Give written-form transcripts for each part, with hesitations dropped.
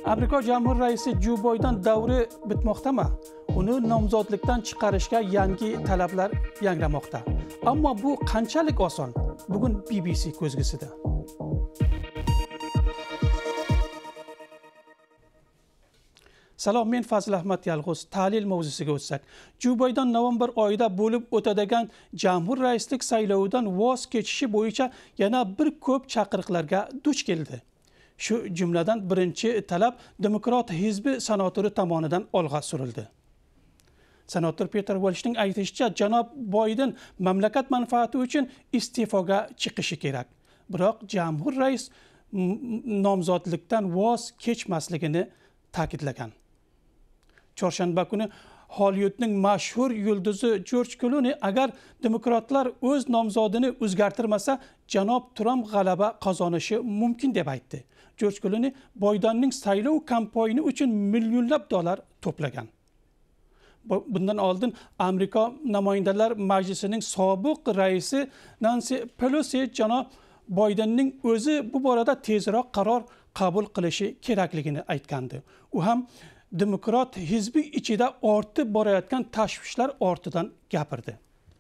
Amerika Jamhuriy raisi Jo Bayden davri bitmoqdami? Uni nomzodlikdan chiqarishga yangi talablar yangramoqda. Ammo bu qanchalik oson? Bugun BBC ko'zgusida. Salom, men Fazil Ahmad Yalg'uz. Tahlil mavzusiga o'tsak, Jo Bayden noyabr oyida bo'lib o'tadigan Jamhuriy raislik saylovidan voz kechishi bo'yicha yana bir ko'p chaqiriqlarga duch keldi. Shu jumladan birinchi talab Demokrat hizbi senatori tomonidan olg'a surildi. Senator Peter Welshning aytishicha, janob Bayden mamlakat manfaati uchun iste'foga chiqishi kerak. Biroq Jamhuriy rais nomzodlikdan voz kechmasligini ta'kidlagan. Chorshanba kuni Hollywoodning mashhur yulduzi George Clooney agar demokratlar o'z nomzodini o'zgartirmasa, janob Trump g'alaba qozonishi mumkin deb aytdi. George Clooney Baydenning saylov kampaniyasi uchun millionlab dollar to'plagan. Bundan oldin Amerika Namoyindalar Majlisining sobiq raisi Nancy Pelosi janob Baydenning o'zi bu borada tezroq qaror qabul qilishi kerakligini aytgandi. U ham Demokrat hizbi ichida ortib borayotgan tashvishlar ortidan gapirdi.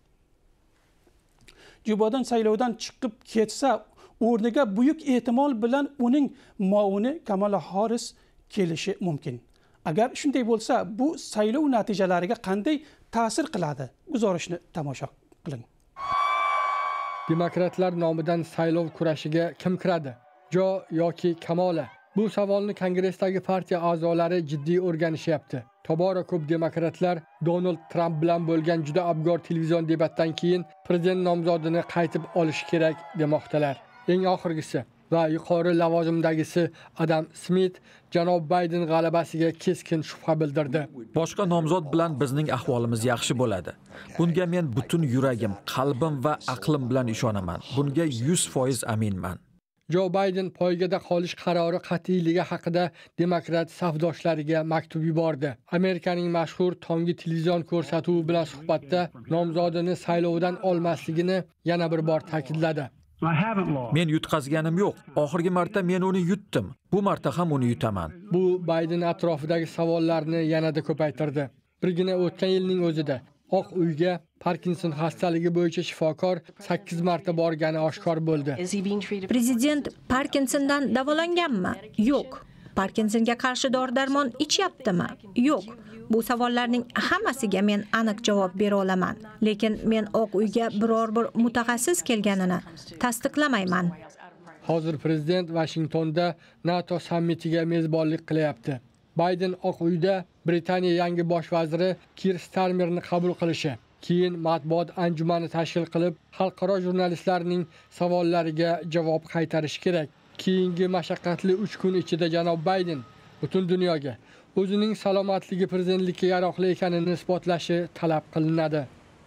Jo Bayden saylovdan chiqib ketsa, o'rniga buyuk ehtimol bilan uning muovini Kamala Harris kelishi mumkin. Agar shunday bo'lsa, bu saylov natijalariga qanday ta'sir qiladi? Guzorishni tomosha qiling. Demokratlar nomidan saylov kurashiga kim kiradi? Jo yoki Kamala? Bu savolni Kongressdagi partiya a'zolari jiddiy o'rganishyapti. Tobora ko'p demokratlar Donald Trump bilan bo'lgan juda abgor televizion debatdan keyin prezident nomzodini qaytib olish kerak demoqdalar. Eng oxirgisi va yuqori lavozimdagisi Adam Smith janob Bayden g'alabasiga keskin shubha bildirdi. Boshqa nomzod bilan bizning ahvolimiz yaxshi bo'ladi. Bunga men butun yuragim, qalbim va aqlim bilan ishonaman. Bunga 100% aminman. Jo Bayden poygada qolish qarori qat'iyligi haqida demokrat safdoshlariga maktub yubordi. Amerikaning mashhur tonggi televizion ko'rsatuvi bilan suhbatda nomzodini saylovdan olmasligini yana bir bor ta'kidladi. Men yutqazganim yo'q. Oxirgi marta men uni yutdim. Bu marta ham uni yutaman. Bu Bayden atrofidagi savollarni yanada ko'paytirdi. Birgina o'tgan yilning o'zida Oq uyga Parkinson xastaligi bo'yicha shifokor 8 marta borgani oshkor bo'ldi. Prezident Parkinsondan davolanganmi? Yo'q. Parkinsonga qarshi dori-darmon ichyaptimi? Yo'q. Bu savollarning hammasiga men aniq javob bera olaman, lekin men Oq uyga biror bir mutaxassis kelganini tasdiqlamayman. Hozir prezident Washingtonda NATO sammitiga mezbonlik qilyapti. Bayden Oq uyda Britaniya yangi bosh vaziri Keir Starmerni qabul qilishi, keyin matbuot anjumani tashkil qilib, xalqaro jurnalistlarning savollariga javob qaytarish kerak. Keyingi mashaqqatli 3 kun ichida janob Bayden butun dunyoga o'zining salomatligi prezidentlikka yaroqli ekanini isbotlashi talab qilinadi.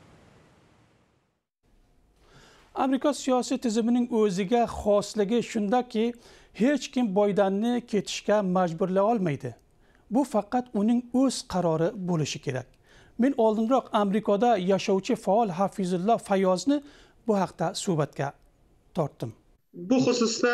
Amerika siyosiy tizimining o'ziga xosligi shundaki, hech kim Baydenni ketishga majburlay olmaydi. Bu faqat uning o'z qarori bo'lishi kerak. Men oldinroq Amerikada yashovchi faol Hafizullo Fayozni bu haqda suhbatga tortdim. Bu xususda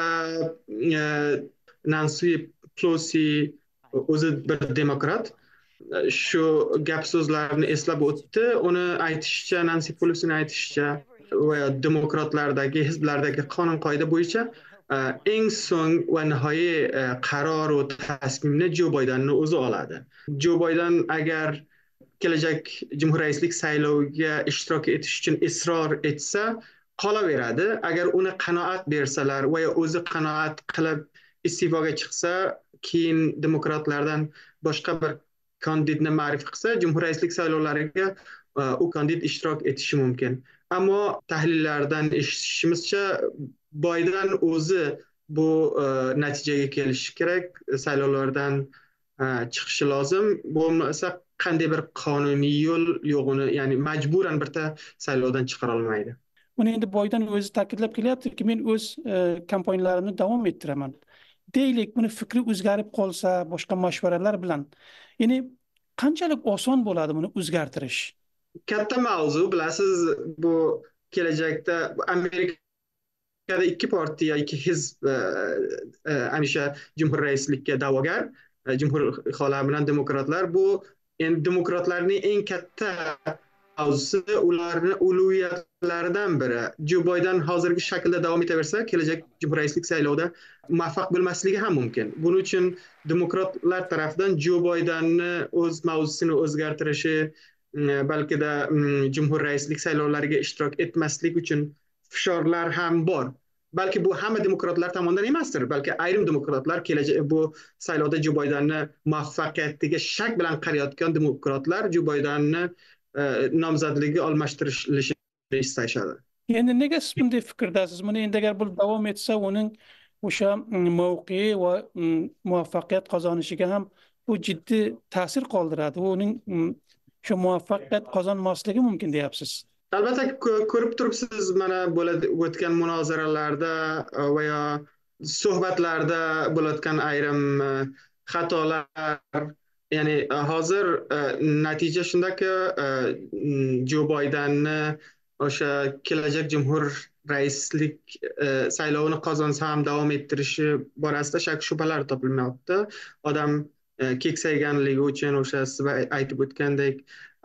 Nancy Pelosi o'zi bir demokrat shu gap so'zlarni eslab o'tdi. Uni aytishicha, Nancy Pelosining aytishicha, va demokratlardagi hizblardagi qonun qoida bo'yicha eng so'ng va nihoyiy qaror va tasmimni Jo Baydenning o'zi oladi. Jo Bayden agar kelajak Jumhuriyat raislik sayloviga ishtirok etish uchun isror etsa, qolaveradi. Agar uni qanoat bersalar va o'zi qanoat qilib iste'foga chiqsa, keyin demokratlardan boshqa bir kandidatni ma'rif qilsa, Jumhuriyat raislik saylovlariga u kandidat ishtirok etishi mumkin. Ammo tahlillardan eshitishimizcha, Bayden o'zi bu natijaga kelishi kerak, saylovlardan chiqishi lozim. Bo'lmasa qanday bir qonuniy yo'l yo'g'ini, ya'ni majburan birta saylovdan chiqara olmaydi. Buni endi Bayden o'zi ta'kidlab kelyaptiki, men o'z kampaniyalarimni davom ettiraman. Deylik, buni fikri o'zgarib qolsa, boshqa mashvaralar bilan, ya'ni qanchalik oson bo'ladi buni o'zgartirish? Katta mavzu, bilasiz, bu kelajakda Amerika ikki partiya, ikki hizb hamisha Cumhur raislikka da'vogar, Cumhur xolar bilan demokratlar. Bu endi demokratlarning eng katta mavzusi, ularni ulug'iyatlaridan biri. Jo Bayden hozirgi shaklda davom etaversa, kelajak Cumhur raislik saylovida muvaffaq bo'lmasligi ham mumkin. Buning uchun demokratlar tarafidan Jo Baydenni o'z mavzusini o'zgartirishi, balkida Cumhur raislik saylovlariga ishtirok etmaslik uchun fishorlar ham bor. Balki bu hamma demokratlar tomonidan emasdir. Balki ayrim demokratlar kelajak bu saylovda Jo Baydenni muvaffaqiyatiga shak bilan qarayotgan demokratlar Jo Baydenni nomzodligi almashtirilishini istashadi. Endi nega siz bunday fikrdasiz? Buni endi agar bu davom etsa, uning o'sha mavqei va muvaffaqiyat qozonishiga ham bu jiddiy ta'sir qoldiradi. Uning shu muvaffaqiyat qozonmasligi mumkin deyapsiz. Albatta ko'rib turibsiz, mana o'tgan munozaralarda va yo suhbatlarda bo'layotgan ayrim xatolar. Ya'ni hozir natija shundaki, Jo Baydenni o'sha kelajak Cumhur raislik saylovini qozonsa ham davom ettirishi borasida shak shubhalar topilmayapti. Odam keksayganligi uchun, o'sha siz aytib o'tgandek,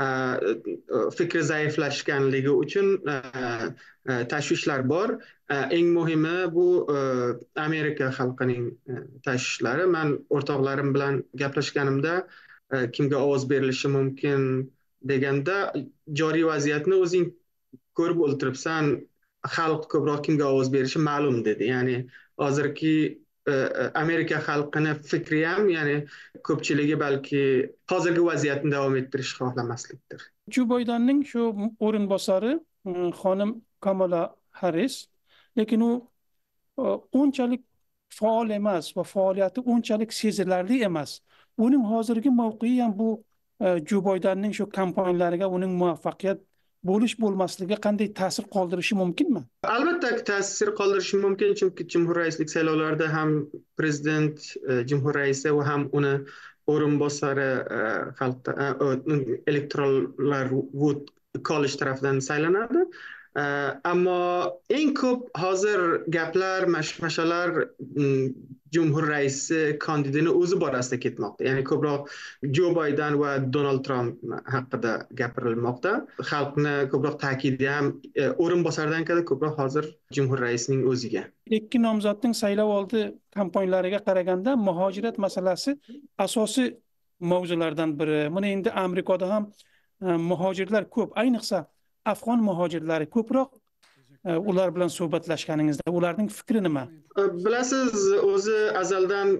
fikri zaiflashganligi uchun tashvishlar bor. Eng muhimi bu Amerika xalqining tashvishlari. Men o'rtoqlarim bilan gaplashganimda kimga ovoz berilishi mumkin deganda, joriy vaziyatni o'zing ko'rib o'tiribsan, xalq ko'proq kimga ovoz berishi ma'lum dedi. Ya'ni hozirgi Amerika xalqini fikri ham, ya'ni ko'pchiligi balki hozirgi vaziyatni davom ettirishni xohlamaslikdir. Jo Baydenning shu o'rinbosari xonim Kamala Harris, lekin u unchalik faol emas va faoliyati unchalik sezilarli emas. Uning hozirgi mavqei ham bu Jo Baydenning shu kampaniyalariga uning muvaffaqiyat bo'lmasligiga qanday ta'sir qoldirishi mumkinmi? Albatta ta'sir qoldirishi mumkin, chunki Cumhur raislik saylovlarida ham prezident, Cumhur raisi va ham uni o'rinbosari elektorlar vote college tarafidan saylanadi. Ammo eng ko'p hozir gaplar, mashmashalar Cumhur raisi kandidatining o'zi borasida ketmoqda. Ya'ni ko'proq Jo Bayden va Donald Trump haqida gapirilmoqda. Xalqni ko'proq ta'kidi ham o'rinbosardan ko'proq hozir Cumhur raisining o'ziga. Ikki nomzodning saylovoldi kampaniyalariga qaraganda muhojirat masalasi asosiy mavzulardan biri. Buni endi Amerikada ham muhojirlar ko'p, ayniqsa afg'on muhojirlari ko'proq. Ular bilan suhbatlashganingizda ularning fikri nima? Bilasiz, o'zi azaldan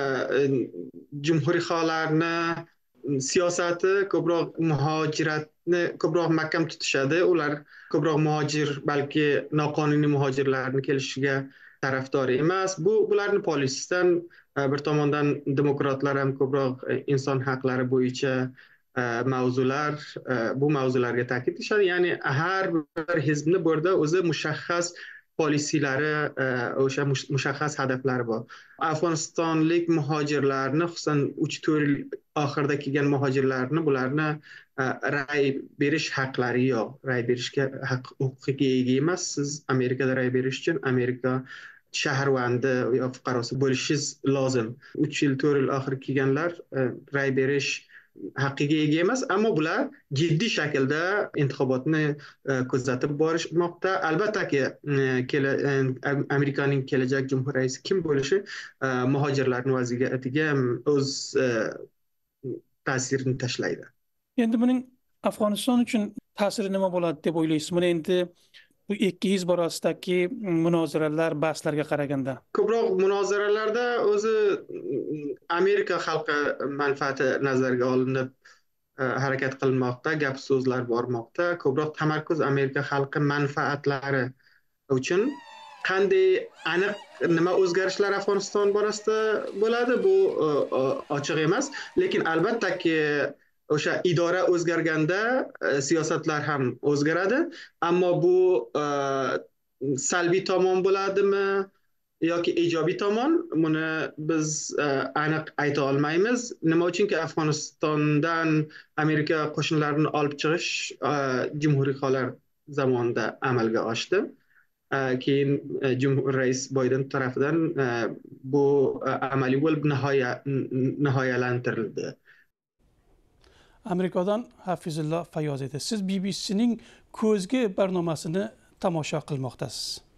jumhuriyxohlarni siyosati ko'proq muhojiratni ko'proq mahkam tutishadi. Ular ko'proq muhojir, balki noqonuniy muhojirlarni kelishiga tarafdor emas. Bularni polisidan bir tomondan demokratlar ham ko'proq inson haqlari bo'yicha mavzular, bu mavzularga ta'kid qilishadi. Ya'ni har bir hizbni bu yerda o'zi mushaxxas polisilari, o'sha mushaxxas hadaflari bor. Afg'onistonlik muhojirlarni, xususan 3-4 yil oxirida kelgan muhojirlarni, bularni ray berish haqlari yo'q. Ray berishga huquqiga ega emas. Siz Amerikada ray berish uchun Amerika shaharvandi yo fuqarosi bo'lishingiz lozim. 3 yil, 4 yil oxir kelganlar ray berish haqqiga ega emas, ammo bular jiddiy shaklda intixobotni kuzatib borishmoqda. Albattaki Amerikaning kelajak Cumhur raisi kim bo'lishi muhojirlarning vaziyatiga o'z ta'sirini tashlaydi. Endi buning Afg'oniston uchun ta'siri nima bo'ladi deb o'ylaysiz? Buni endi bu ikki hizb orasidagi munozaralar, bahslarga qaraganda. Ko'proq munozaralarda o'zi Amerika xalqi manfaati nazarga olinib harakat qilinmoqda, gap so'zlar bormoqda. Ko'proq tamarkuz Amerika xalqi manfaatlari uchun. Qanday aniq nima o'zgarishlar Afg'oniston borasida bo'ladi, bu ochiq emas, lekin albattaki o'sha idora o'zgarganda siyosatlar ham o'zgaradi, ammo bu salbiy tomon bo'ladimi yoki ijobiy tomon, buni biz aniq ayta olmaymiz. Nima uchunki Afg'onistondan Amerika qo'shinlarini olib chiqish jumhuriyxohlar zamonida amalga oshdi. keyin rais Bayden tarafidan bu amaliy bo'lib nihoyalantirildi. Amerikadan Hafizullo Fayoz edi. Siz BBC'ning ko'zgi barnomasini tomosha qilmoqdasiz.